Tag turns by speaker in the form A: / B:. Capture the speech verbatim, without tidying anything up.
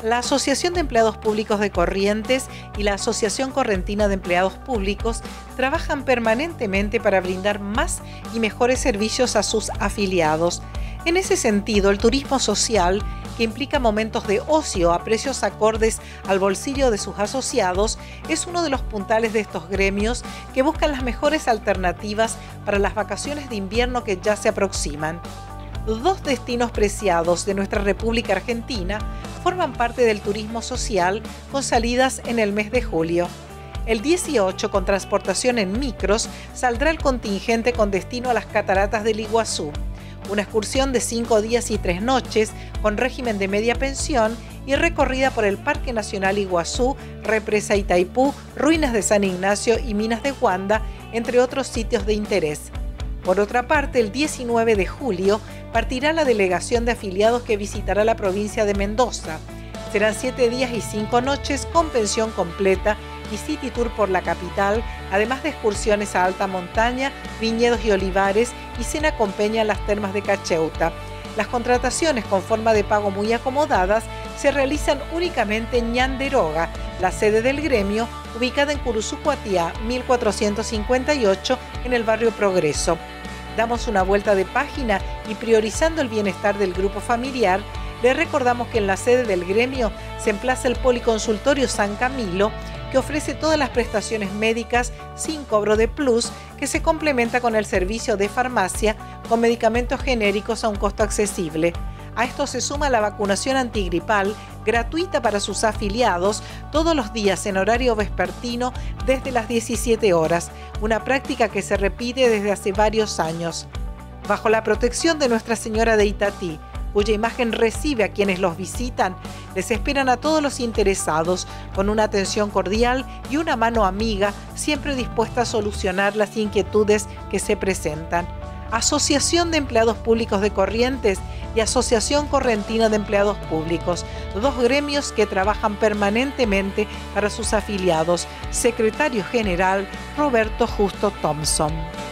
A: La Asociación de Empleados Públicos de Corrientes y la Asociación Correntina de Empleados Públicos trabajan permanentemente para brindar más y mejores servicios a sus afiliados. En ese sentido, el turismo social, que implica momentos de ocio a precios acordes al bolsillo de sus asociados, es uno de los puntales de estos gremios que buscan las mejores alternativas para las vacaciones de invierno que ya se aproximan. Dos destinos preciados de nuestra República Argentina forman parte del turismo social con salidas en el mes de julio. El dieciocho, con transportación en micros, saldrá el contingente con destino a las cataratas del Iguazú, una excursión de cinco días y tres noches con régimen de media pensión y recorrida por el Parque Nacional Iguazú, Represa Itaipú, Ruinas de San Ignacio y Minas de Guanda, entre otros sitios de interés. Por otra parte, el diecinueve de julio partirá la delegación de afiliados que visitará la provincia de Mendoza. Serán siete días y cinco noches con pensión completa y city tour por la capital, además de excursiones a alta montaña, viñedos y olivares y cena con peña en las termas de Cacheuta. Las contrataciones con forma de pago muy acomodadas se realizan únicamente en Ñanderoga, la sede del gremio, ubicada en Curuzucuatiá, mil cuatrocientos cincuenta y ocho, en el barrio Progreso. Damos una vuelta de página y, priorizando el bienestar del grupo familiar, le recordamos que en la sede del gremio se emplaza el Policonsultorio San Camilo, que ofrece todas las prestaciones médicas sin cobro de plus, que se complementa con el servicio de farmacia con medicamentos genéricos a un costo accesible. A esto se suma la vacunación antigripal gratuita para sus afiliados todos los días en horario vespertino desde las diecisiete horas, una práctica que se repite desde hace varios años. Bajo la protección de Nuestra Señora de Itatí, cuya imagen recibe a quienes los visitan, les esperan a todos los interesados con una atención cordial y una mano amiga, siempre dispuesta a solucionar las inquietudes que se presentan. Asociación de Empleados Públicos de Corrientes y Asociación Correntina de Empleados Públicos, dos gremios que trabajan permanentemente para sus afiliados. Secretario General Roberto Justo Thompson.